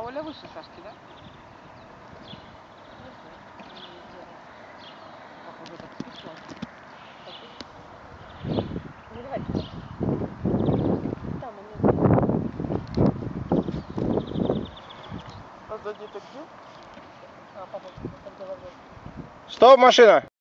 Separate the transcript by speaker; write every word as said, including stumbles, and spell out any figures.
Speaker 1: Оля выше Сашки, да? Похоже, так смешно.
Speaker 2: Ну давайте. Там они.
Speaker 1: А сзади это где?
Speaker 2: А, папа под головой.
Speaker 3: Стоп, машина!